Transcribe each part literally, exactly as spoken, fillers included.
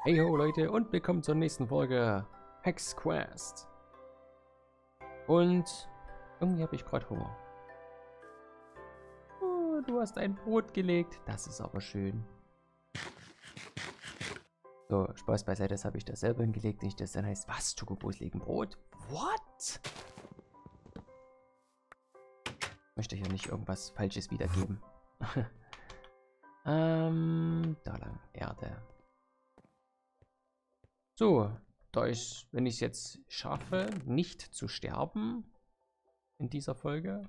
Hey ho Leute und willkommen zur nächsten Folge Hex Quest. Und irgendwie habe ich gerade Hunger. Oh, du hast ein Brot gelegt. Das ist aber schön. So, Spaß beiseite, das habe ich da selber hingelegt. Nicht, dass dann heißt, was? Chocobos legen Brot? What? Ich möchte hier nicht irgendwas Falsches wiedergeben. ähm, da lang. Erde. So, da ich, wenn ich es jetzt schaffe, nicht zu sterben in dieser Folge,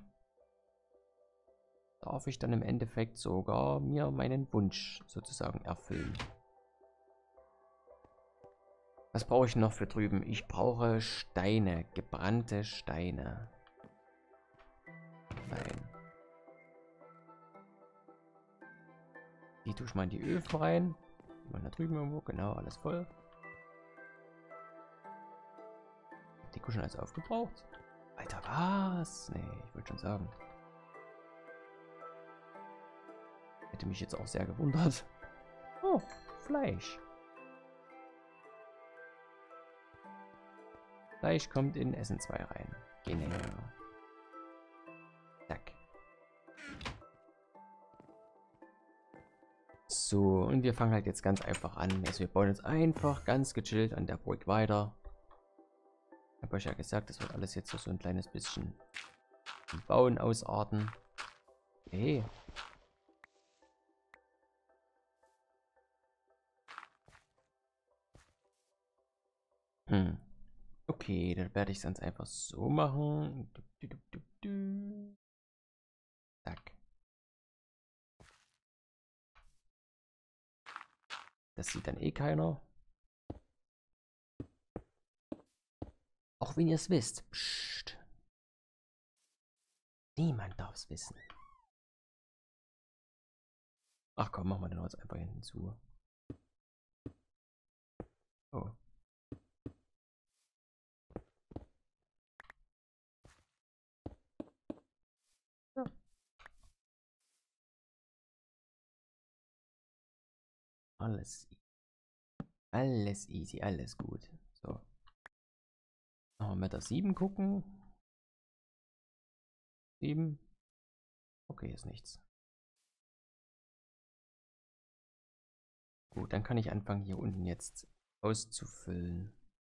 darf ich dann im Endeffekt sogar mir meinen Wunsch sozusagen erfüllen. Was brauche ich noch für drüben? Ich brauche Steine, gebrannte Steine. Nein. Die tue ich mal in die Öfen rein. Mal da drüben irgendwo, genau, alles voll. Die Kuschen alles aufgebraucht. Alter, was? Nee, ich wollte schon sagen. Hätte mich jetzt auch sehr gewundert. Oh, Fleisch. Fleisch kommt in Essen zwei rein. Genau. Zack. So, und wir fangen halt jetzt ganz einfach an. Also wir bauen jetzt einfach ganz gechillt an der Burg weiter. Ich habe euch ja gesagt, das wird alles jetzt so ein kleines bisschen Bauen ausarten. Hey. Hm. Okay, dann werde ich es ganz einfach so machen. Du, du, du, du. Zack. Das sieht dann eh keiner. Auch wenn ihr es wisst. Psst. Niemand darf es wissen. Ach komm, machen wir den jetzt einfach hinten zu. Oh. Ja. Alles. Alles easy, alles gut. So. Machen wir mit der sieben gucken. sieben. Okay, ist nichts. Gut, dann kann ich anfangen, hier unten jetzt auszufüllen.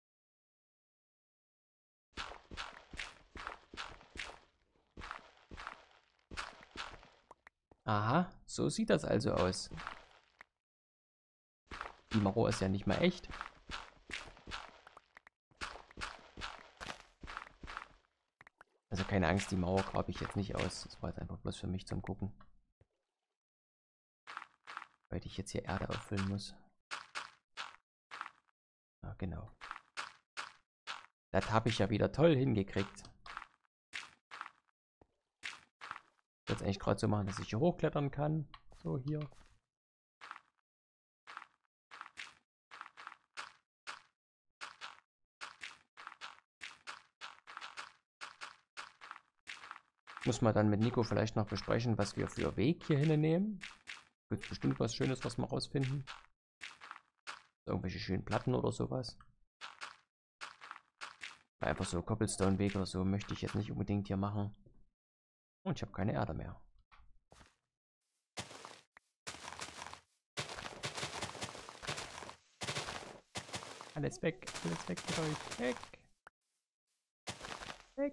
Aha, so sieht das also aus. Die Mauer ist ja nicht mal echt. Also keine Angst, die Mauer grabe ich jetzt nicht aus. Das war jetzt einfach bloß für mich zum Gucken. Weil ich jetzt hier Erde auffüllen muss. Ah, genau. Das habe ich ja wieder toll hingekriegt. Ich wollte es eigentlich gerade so machen, dass ich hier hochklettern kann. So, hier. Muss man dann mit Nico vielleicht noch besprechen, was wir für Weg hier hinnehmen. Gibt bestimmt was Schönes, was wir rausfinden. Irgendwelche schönen Platten oder sowas. Einfach so Cobblestone-Weg oder so möchte ich jetzt nicht unbedingt hier machen. Und ich habe keine Erde mehr. Alles weg, alles weg mit euch. Weg. Weg.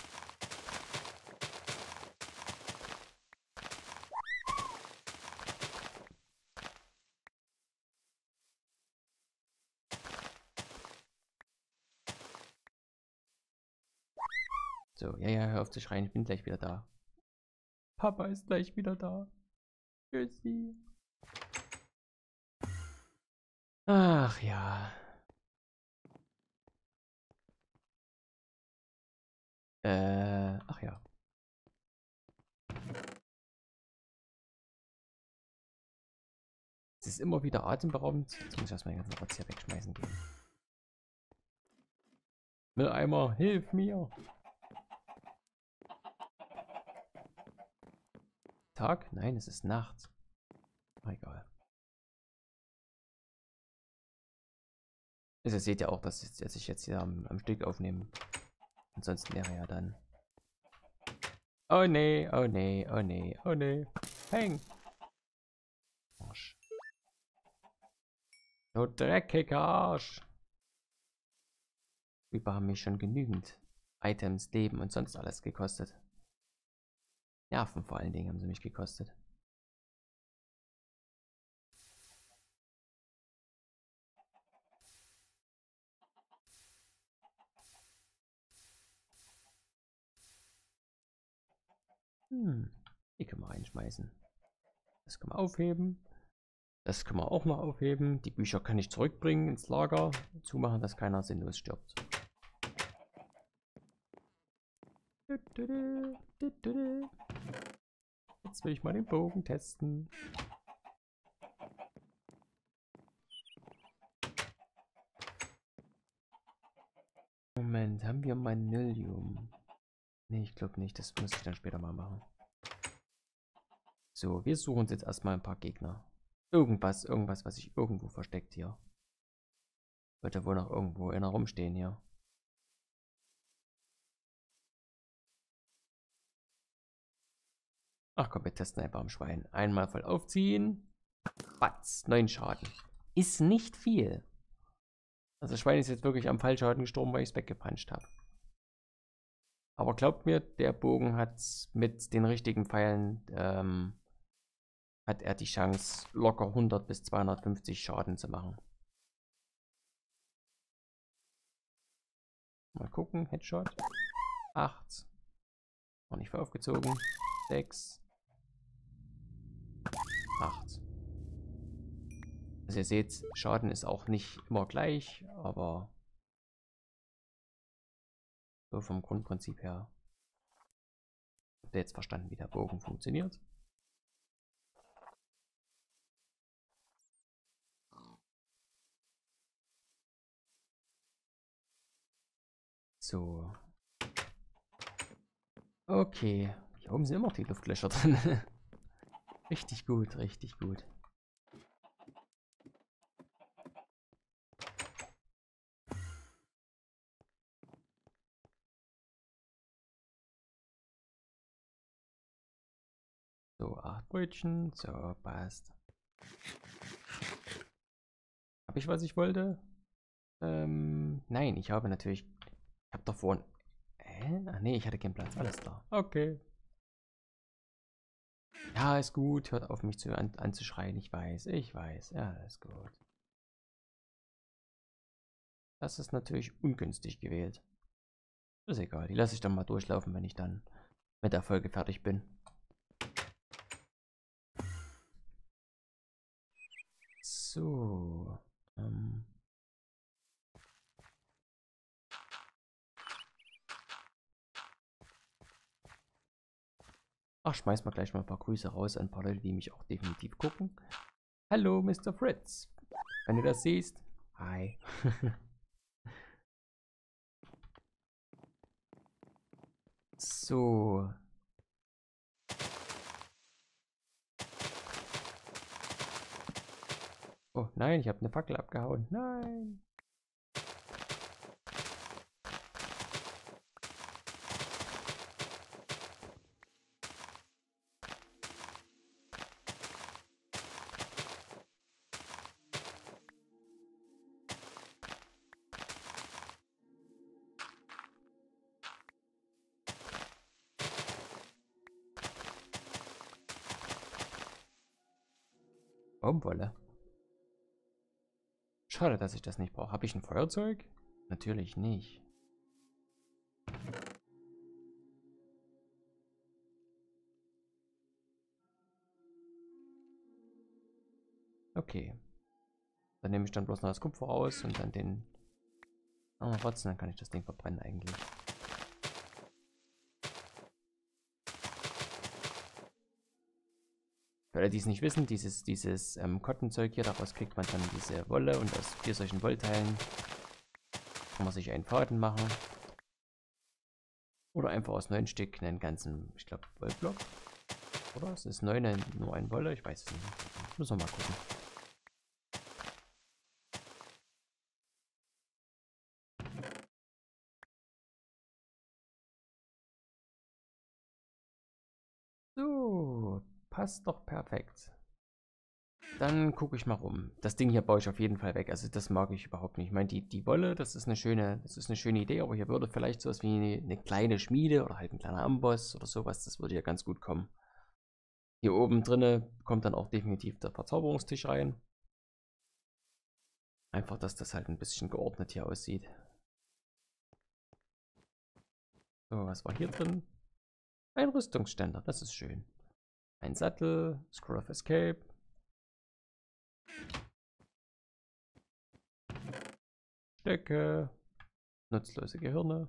So, ja, ja, hör auf zu schreien, ich bin gleich wieder da. Papa ist gleich wieder da. Tschüssi. Ach ja. Äh, ach ja. Es ist immer wieder atemberaubend. Jetzt muss ich erstmal den ganzen Rotz hier wegschmeißen gehen. Mülleimer, hilf mir! Tag? Nein, es ist Nacht. Oh, egal. Also ihr seht ja auch, dass ich, dass ich jetzt hier am, am Stück aufnehme. Ansonsten wäre ja dann... Oh nee, oh nee, oh nee, oh nee. Peng! Arsch. Du dreckiger Arsch! Über haben mich schon genügend Items, Leben und sonst alles gekostet. Nerven vor allen Dingen haben sie mich gekostet. Hm, die können wir reinschmeißen. Das können wir aufheben. Das können wir auch noch aufheben. Die Bücher kann ich zurückbringen ins Lager. Zumachen, dass keiner sinnlos stirbt. Jetzt will ich mal den Bogen testen. Moment, haben wir Manilium? Ne, ich glaube nicht. Das muss ich dann später mal machen. So, wir suchen uns jetzt erstmal ein paar Gegner. Irgendwas, irgendwas, was sich irgendwo versteckt hier. Sollte wohl noch irgendwo einer rumstehen hier. Ach komm, wir testen einfach am Schwein. Einmal voll aufziehen. Batz, neun Schaden. Ist nicht viel. Also das Schwein ist jetzt wirklich am Fallschaden gestorben, weil ich es weggepanscht habe. Aber glaubt mir, der Bogen hat mit den richtigen Pfeilen, ähm, hat er die Chance, locker hundert bis zweihundertfünfzig Schaden zu machen. Mal gucken, Headshot. acht. Noch nicht voll aufgezogen. sechs. acht. Also ihr seht, Schaden ist auch nicht immer gleich, aber so vom Grundprinzip her. Habt ihr jetzt verstanden, wie der Bogen funktioniert? So. Okay. Hier oben sind immer die Luftlöcher drin. Richtig gut, richtig gut. So, acht Brötchen. So, passt. Habe ich, was ich wollte? Ähm, nein, ich habe natürlich... Ich habe davor... Hä? Ach nee, ich hatte keinen Platz. Alles klar. Okay. Ja, ist gut. Hört auf, mich zu, an, anzuschreien. Ich weiß, ich weiß. Ja, ist gut. Das ist natürlich ungünstig gewählt. Ist egal. Die lasse ich dann mal durchlaufen, wenn ich dann mit der Folge fertig bin. So. Ähm. Ach, schmeiß mal gleich mal ein paar Grüße raus an ein paar Leute, die mich auch definitiv gucken. Hallo, Mister Fritz. Wenn du das siehst. Hi. So. Oh nein, ich habe eine Fackel abgehauen. Nein. Baumwolle. Schade, dass ich das nicht brauche. Habe ich ein Feuerzeug? Natürlich nicht. Okay. Dann nehme ich dann bloß noch das Kupfer aus und dann den oh, Rotzen, dann kann ich das Ding verbrennen eigentlich. Für alle, die es nicht wissen, dieses, dieses ähm, Kottenzeug hier, daraus kriegt man dann diese Wolle und aus vier solchen Wollteilen kann man sich einen Faden machen. Oder einfach aus neun Stück einen ganzen, ich glaube, Wollblock. Oder? Es ist neun nur ein Wolle, ich weiß es nicht. Müssen wir mal gucken. passt doch perfekt. Dann gucke ich mal rum. Das Ding hier baue ich auf jeden Fall weg. Also das mag ich überhaupt nicht. Ich meine, die, die Wolle, das ist eine schöne, das ist eine schöne Idee, aber hier würde vielleicht sowas wie eine, eine kleine Schmiede oder halt ein kleiner Amboss oder sowas, das würde ja ganz gut kommen. Hier oben drinne kommt dann auch definitiv der Verzauberungstisch rein. Einfach, dass das halt ein bisschen geordnet hier aussieht. So, was war hier drin? Ein Rüstungsständer, das ist schön. Ein Sattel, Scroll of Escape. Stöcke. Nutzlose Gehirne.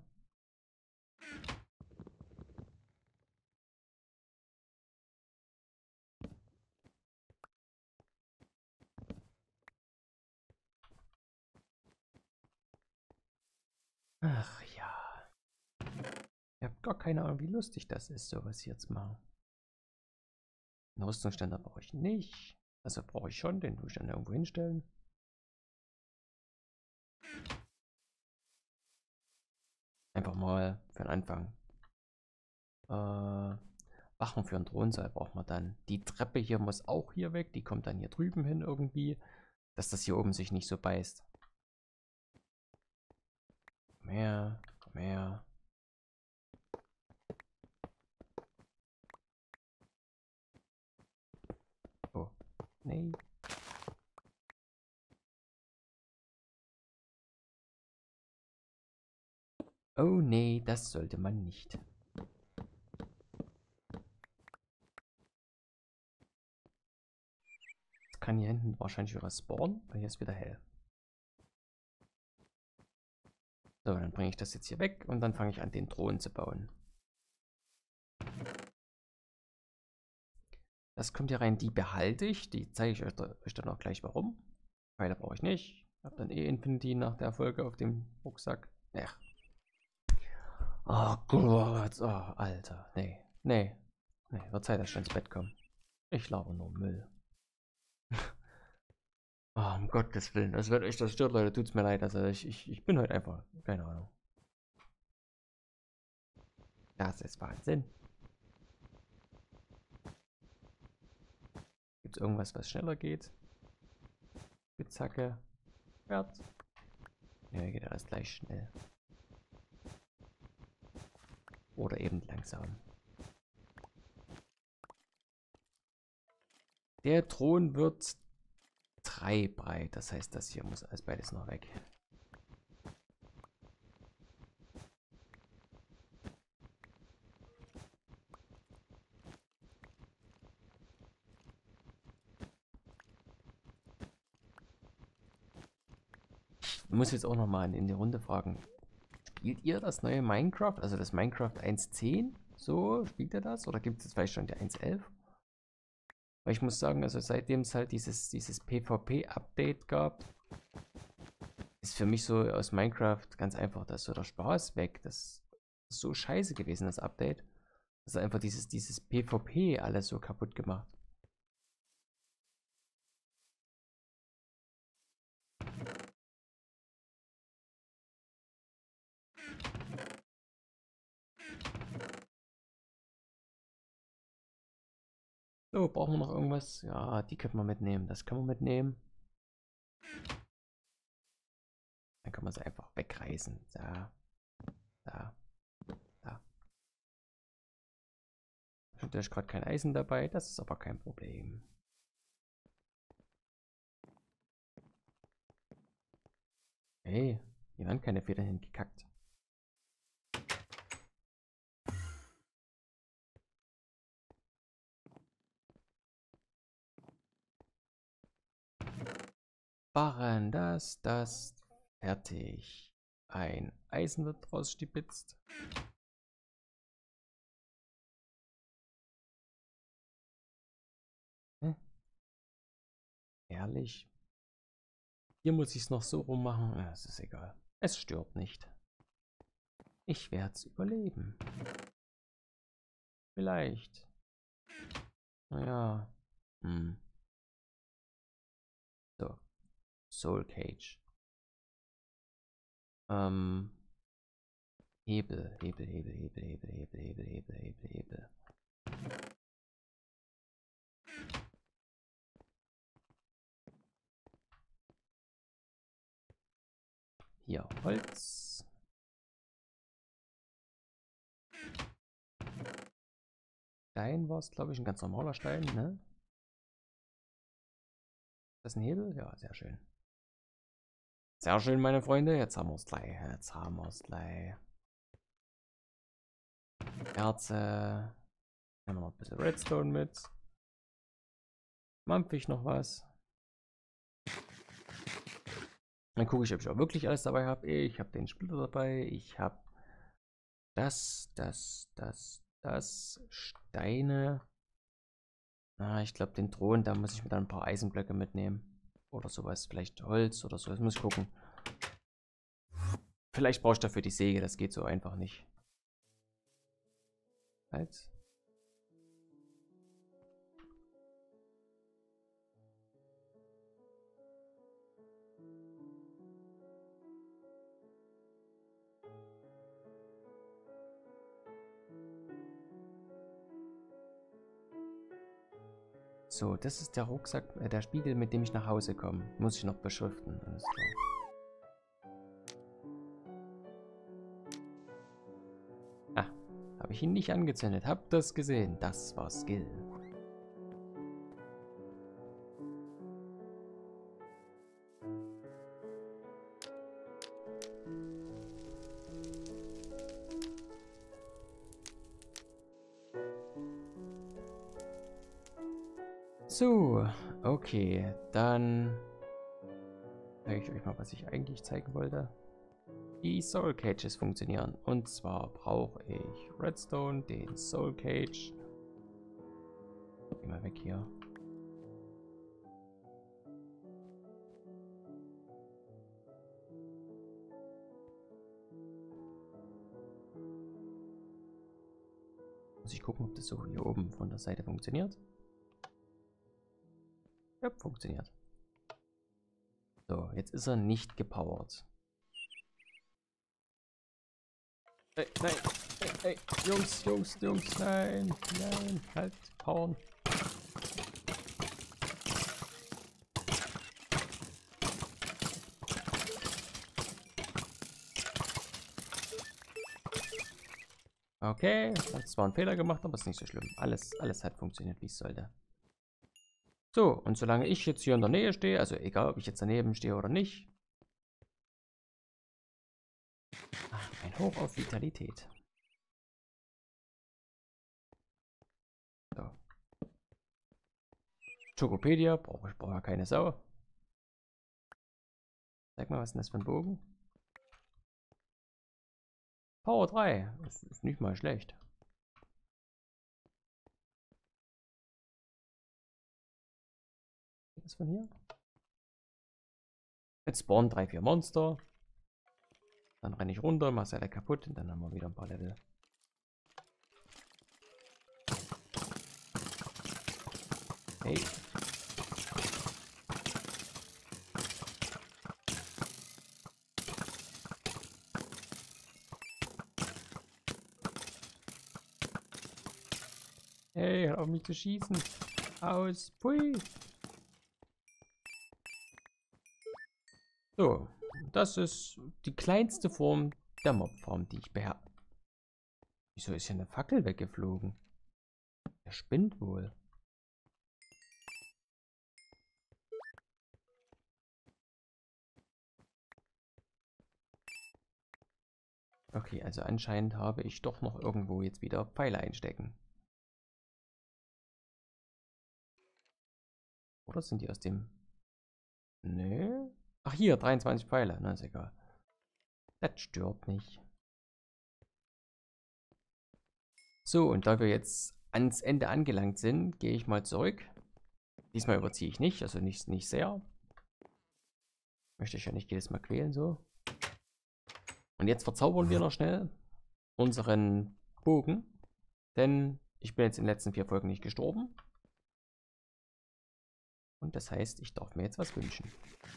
Ach ja. Ich habe gar keine Ahnung, wie lustig das ist, sowas hier zu machen. Einen Rüstungsständer brauche ich nicht. Also brauche ich schon, den tue ich dann irgendwo hinstellen. Einfach mal für den Anfang. Äh, Wachen für einen Thronsaal braucht man dann. Die Treppe hier muss auch hier weg. Die kommt dann hier drüben hin irgendwie. Dass das hier oben sich nicht so beißt. Komm her, komm her. Oh, nee. Oh nee, das sollte man nicht. Jetzt kann hier hinten wahrscheinlich wieder spawnen, weil hier ist wieder hell. So, dann bringe ich das jetzt hier weg und dann fange ich an, den Thron zu bauen. Das kommt hier rein, die behalte ich. Die zeige ich euch, da, euch dann auch gleich warum. Pfeile brauche ich nicht. Ich habe dann eh Infinity nach der Folge auf dem Rucksack. Ja. Oh Gott, oh, Alter. Nee, nee. Nee, wird Zeit, dass ich ins Bett komme. Ich laber nur Müll. Oh, um Gottes Willen. Das wird echt, das stört, Leute. Tut's mir leid. Also ich, ich, ich bin heute einfach, keine Ahnung. Das ist Wahnsinn. Gibt es irgendwas, was schneller geht? Spitzhacke. Schwert. Ne, geht alles gleich schnell. Oder eben langsam. Der Thron wird drei breit. Das heißt, das hier muss alles beides noch weg. Ich muss jetzt auch noch mal in die Runde fragen. Spielt ihr das neue Minecraft? Also das Minecraft eins Punkt zehn? So, spielt ihr das? Oder gibt es vielleicht schon die eins Punkt elf? Weil ich muss sagen, also seitdem es halt dieses, dieses PvP-Update gab, ist für mich so aus Minecraft ganz einfach, dass so der Spaß weg. Das ist so scheiße gewesen, das Update. Das ist einfach dieses, dieses PvP alles so kaputt gemacht. So, brauchen wir noch irgendwas? Ja, die können wir mitnehmen. Das können wir mitnehmen. Dann kann man sie einfach wegreißen. Da, da, da. Ich habe natürlich gerade kein Eisen dabei. Das ist aber kein Problem. Hey, hier waren keine Federn hingekackt. Barren, das, das, fertig. Ein Eisen wird rausstibitzt. Hm? Ehrlich. Hier muss ich es noch so rummachen. Ja, es ist egal. Es stört nicht. Ich werde es überleben. Vielleicht. Naja. Hm. So. Soul Cage. Ähm. Hebel, Hebel, Hebel, Hebel, Hebel, Hebel, Hebel, Hebel, Hebel, Hebel. Hier, Holz. Stein war es, glaube ich, ein ganz normaler Stein, ne? Ist das ein Hebel? Ja, sehr schön. Sehr schön, meine Freunde. Jetzt haben wir es gleich. Jetzt haben wir es gleich. Erze. Nehmen wir noch ein bisschen Redstone mit. Mampf ich noch was? Dann gucke ich, ob ich auch wirklich alles dabei habe. Ich habe den Splitter dabei. Ich habe das, das, das, das. Steine. Ah, ich glaube, den Thron, da muss ich mir dann ein paar Eisenblöcke mitnehmen. Oder sowas. Vielleicht Holz oder so. Das muss ich gucken. Vielleicht brauche ich dafür die Säge. Das geht so einfach nicht. Halt. So, das ist der Rucksack, äh, der Spiegel, mit dem ich nach Hause komme. Muss ich noch beschriften. Alles klar. Ah, habe ich ihn nicht angezündet. Habt das gesehen? Das war Skill. So, okay, dann zeige ich euch mal, was ich eigentlich zeigen wollte. Die Soul Cages funktionieren. Und zwar brauche ich Redstone, den Soul Cage. Geh mal weg hier. Muss ich gucken, ob das so hier oben von der Seite funktioniert. Ja, funktioniert. So, jetzt ist er nicht gepowert. Ey, nein, ey, ey, Jungs, Jungs, Jungs, nein, nein, halt, powern. Okay, hat zwar einen Fehler gemacht, aber ist nicht so schlimm. Alles, alles hat funktioniert, wie es sollte. So, und solange ich jetzt hier in der Nähe stehe, also egal, ob ich jetzt daneben stehe oder nicht. Ach, ein Hoch auf Vitalität. So. Chocopedia, brauche ich brauche ja keine Sau. Sag mal, was ist denn das für ein Bogen? Power drei, das ist nicht mal schlecht. Was von hier? Jetzt spawnen drei, vier Monster. Dann renne ich runter, mache alle kaputt und dann haben wir wieder ein paar Level. Hey. Hey, hör auf mich zu schießen. Aus. Pui. So, das ist die kleinste Form der Mobform, die ich beherrsche. Wieso ist hier eine Fackel weggeflogen? Der spinnt wohl. Okay, also anscheinend habe ich doch noch irgendwo jetzt wieder Pfeile einstecken. Oder sind die aus dem... Nö. Ach hier, dreiundzwanzig Pfeile. Na, ist egal. Das stört nicht. So, und da wir jetzt ans Ende angelangt sind, gehe ich mal zurück. Diesmal überziehe ich nicht, also nicht, nicht sehr. Möchte ich ja nicht jedes Mal quälen, so. Und jetzt verzaubern wir noch schnell unseren Bogen. Denn ich bin jetzt in den letzten vier Folgen nicht gestorben. Und das heißt, ich darf mir jetzt was wünschen.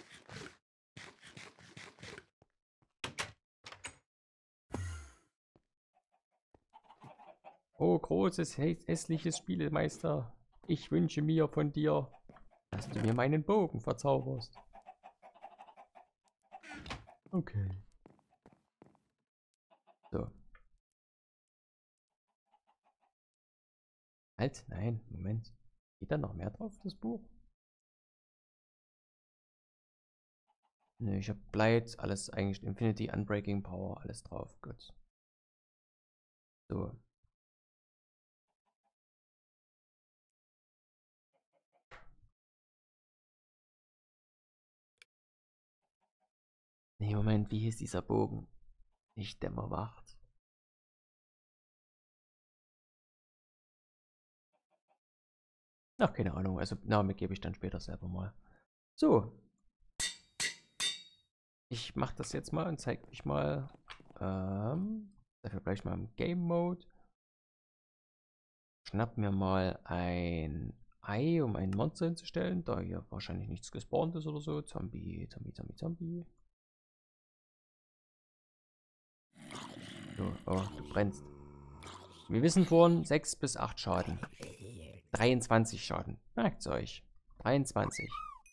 Oh, großes, hässliches Spielemeister. Ich wünsche mir von dir, dass du mir meinen Bogen verzauberst. Okay. So. Halt, nein, Moment. Geht da noch mehr drauf, das Buch? Ne, ich habe Blight, alles eigentlich Infinity, Unbreaking Power, alles drauf. Gut. So. Nee, Moment, wie hieß dieser Bogen? Nicht Dämmerwacht. Ach, keine Ahnung. Also Name gebe ich dann später selber mal. So. Ich mache das jetzt mal und zeige euch mal. Ähm, dafür gleich mal im Game Mode. Schnapp mir mal ein Ei, um ein Monster hinzustellen, da hier wahrscheinlich nichts gespawnt ist oder so. Zombie, Zombie, Zombie, Zombie. So, oh, du brennst. Wir wissen vorhin sechs bis acht Schaden. dreiundzwanzig Schaden. Merkt's euch. dreiundzwanzig.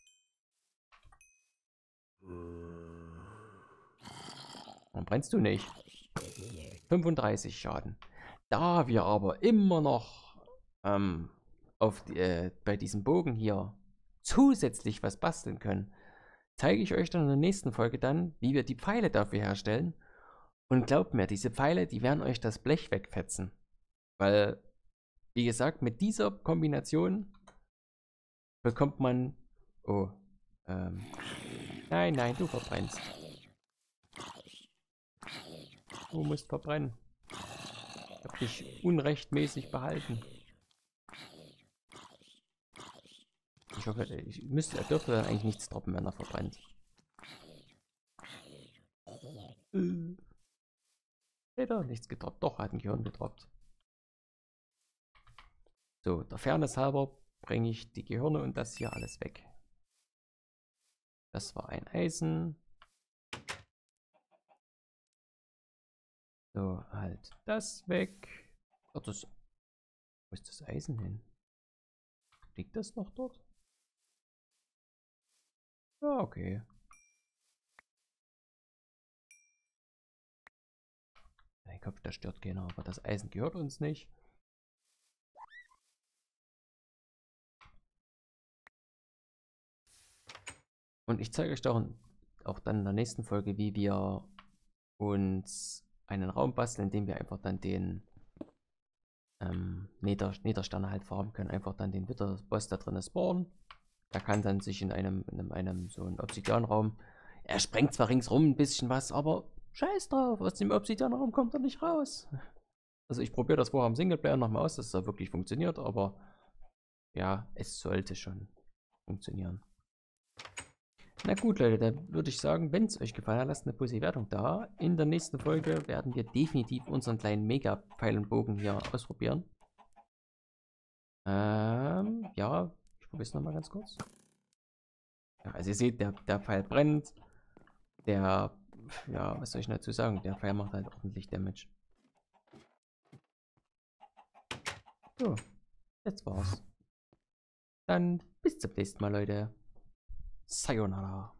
Warum brennst du nicht? fünfunddreißig Schaden. Da wir aber immer noch ähm, auf die, äh, bei diesem Bogen hier zusätzlich was basteln können, zeige ich euch dann in der nächsten Folge dann, wie wir die Pfeile dafür herstellen. Und glaubt mir, diese Pfeile, die werden euch das Blech wegfetzen. Weil, wie gesagt, mit dieser Kombination bekommt man... Oh, ähm... Nein, nein, du verbrennst. Du musst verbrennen. Ich hab dich unrechtmäßig behalten. Ich hoffe, ich müsste, er dürfte dann eigentlich nichts droppen, wenn er verbrennt. Äh. Hätte er nichts gedroppt. Doch, hat ein Gehirn gedroppt. So, der Fairness halber bringe ich die Gehirne und das hier alles weg. Das war ein Eisen. So, halt das weg. Oh, das, wo ist das Eisen hin? Liegt das noch dort? Ja, okay. Mein Kopf, das stört keiner, aber das Eisen gehört uns nicht. Und ich zeige euch doch auch dann in der nächsten Folge, wie wir uns einen Raum basteln, in dem wir einfach dann den ähm, Nether, Nethersterne halt farmen können. Einfach dann den Wither-Boss da drin spawnen. Der kann dann sich in einem, in einem, einem so einen Obsidianraum. Er sprengt zwar ringsrum ein bisschen was, aber scheiß drauf, aus dem Obsidianraum kommt er nicht raus. Also ich probiere das vorher im Singleplayer nochmal aus, dass es da wirklich funktioniert, aber ja, es sollte schon funktionieren. Na gut, Leute, dann würde ich sagen, wenn es euch gefallen hat, lasst eine positive Wertung da. In der nächsten Folge werden wir definitiv unseren kleinen Mega-Pfeil und Bogen hier ausprobieren. Ähm, ja, ich probiere es nochmal ganz kurz. Ja, also ihr seht, der, der Pfeil brennt. Der, ja, was soll ich dazu sagen? Der Pfeil macht halt ordentlich Damage. So, jetzt war's. Dann bis zum nächsten Mal, Leute. Sayonara.